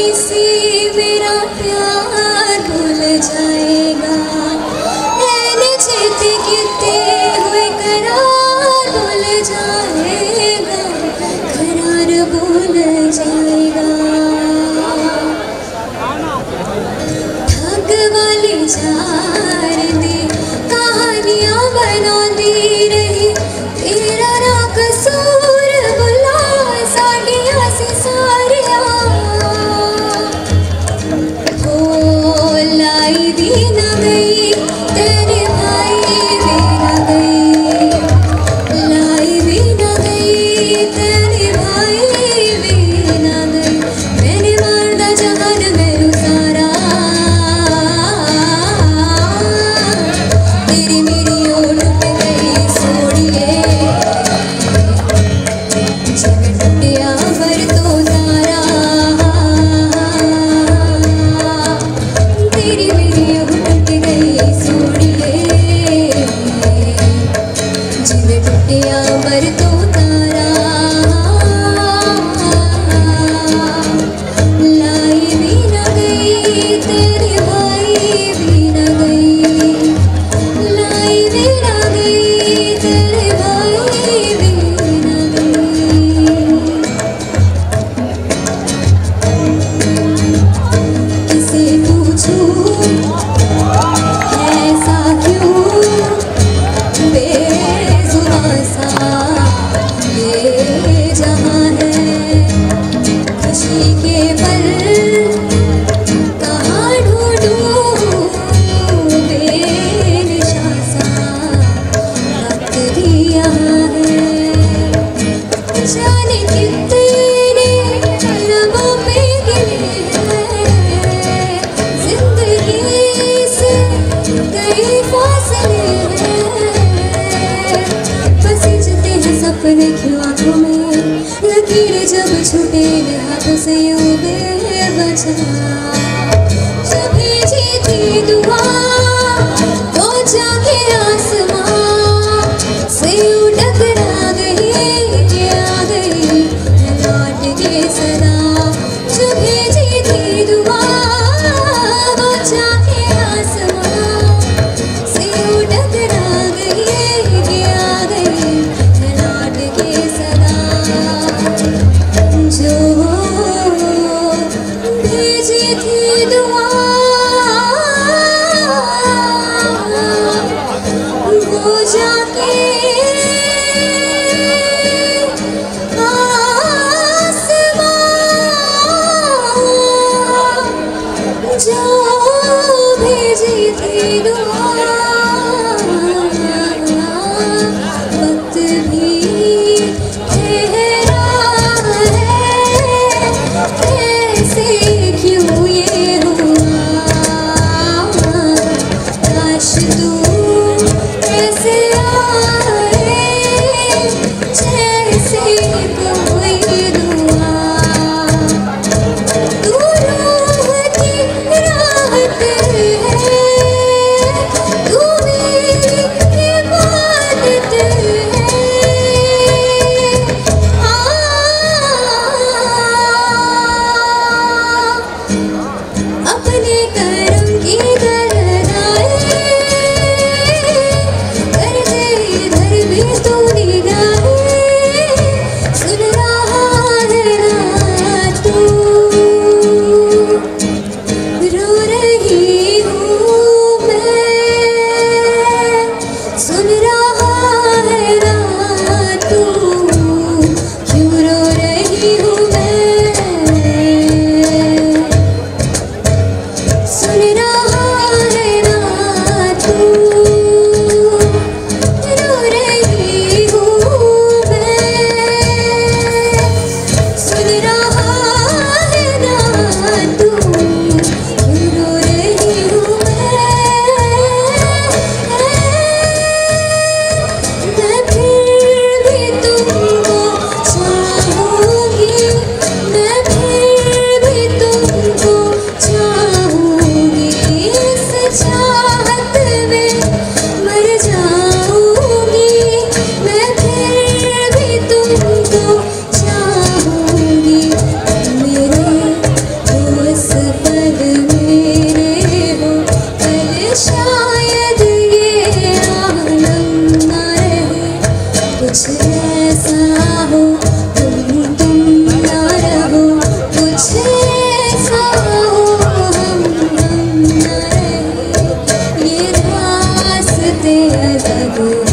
से मेरा प्यार भूल जाएगा, मैंने जीते गिरते हुए करार भूल जाएगा, करार भूल जाएगा। ठग वाली जार दी कहानियां बनाती रही, तेरा ना कसूर बुला साड़ियां से सारियां हो लाई भी न गई, तेरे भाई भी न गई, लाई भी न गई, तेरे भाई भी न गई। मैंने मारदा जहान में उतारा, तेरी मेरी ओट पे गई सोड़िए, जब टूटिया पर तो तारा, तेरी मेरी ओट पे गई सोड़िए, जब टूटिया पर तो तारा, लाई भी न गई, तेरे भाई भी न गई, लाई भी न गई, तेरे भाई भी न गई। किसे पूछूं ऐसा क्यों बेजुबां सा ये जहां है, खुशी के पल कहाँ ढूंढूं बेनिशां सा, वक्त भी यहाँ है, जाने कितने रबों पे गिले हैं, जिंदगी से कई फासले हैं, बसीजते हैं सपने क्यों आँखों में, लकीरें जब छूटे हाथों से यूं बेवजह, जब भेजी थी दुआ तो जाके आसमां से यूं टकरा गई कि आ गई मैं लौट के सदा, जब भेजी थी दुआ वो जाके आसमां से यूं टकरा गई कि आ गई मैं लौट के सदा, जो भेजी थी दुआ तू